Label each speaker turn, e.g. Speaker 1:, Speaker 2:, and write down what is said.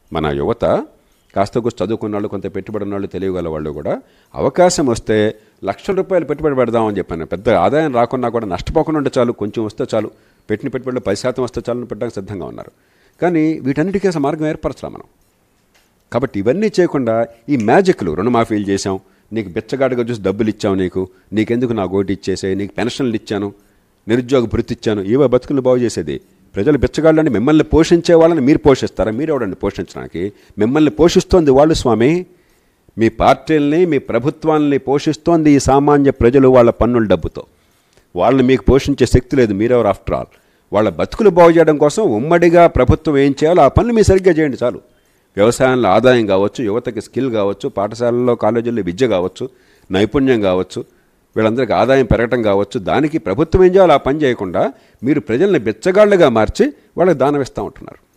Speaker 1: మన యువత కాస్త కొంచెం చదువుకున్న వాళ్ళు, కొంత పెట్టుబడి ఉన్న వాళ్ళు, తెలియగల వాళ్ళు కూడా అవకాశం వస్తే ₹1,00,000 పెట్టుబడి పెడదామని చెప్పాను. పెద్ద ఆదాయం రాకున్నా కూడా నష్టపోకుండా ఉంటే చాలు, కొంచెం వస్తే చాలు, పెట్టిన పెట్టుబడిలో 10% వస్తే చాలు పెట్టడానికి సిద్ధంగా ఉన్నారు. కానీ వీటన్నిటికీ అసలు మార్గం ఏర్పరచలా మనం. కాబట్టి ఇవన్నీ చేయకుండా ఈ మ్యాజిక్లు, రుణమాఫీలు చేసాం, నీకు బిచ్చగాడిగా చూసి డబ్బులు ఇచ్చావు, నీకెందుకు నాకు ఓటు ఇచ్చేసాయి, నీకు పెన్షన్లు ఇచ్చాను, నిరుద్యోగ భృతి ఇచ్చాను, ఇవో బతుకులు బాగు చేసేది. ప్రజలు బిచ్చగాళ్ళని మిమ్మల్ని పోషించే వాళ్ళని మీరు పోషిస్తారా? మీరెవడండి పోషించడానికి? మిమ్మల్ని పోషిస్తోంది వాళ్ళు స్వామి. మీ పార్టీల్ని, మీ ప్రభుత్వాన్ని పోషిస్తోంది ఈ సామాన్య ప్రజలు వాళ్ళ పన్నుల డబ్బుతో. వాళ్ళని మీకు పోషించే శక్తి లేదు. మీరెవరు ఆఫ్టర్ ఆల్? వాళ్ళ బతుకులు బాగు చేయడం కోసం ఉమ్మడిగా ప్రభుత్వం ఏం చేయాలో ఆ పనులు మీరు సరిగ్గా చేయండి చాలు. వ్యవసాయంలో ఆదాయం కావచ్చు, యువతకి స్కిల్ కావచ్చు, పాఠశాలల్లో కాలేజీల్లో విద్య కావచ్చు, నైపుణ్యం కావచ్చు, వీళ్ళందరికీ ఆదాయం పెరగటం కావచ్చు, దానికి ప్రభుత్వం ఏం చేయాలో ఆ పని చేయకుండా మీరు ప్రజల్ని బిచ్చగాళ్ళుగా మార్చి వాళ్ళకి దానం ఇస్తూ ఉంటున్నారు.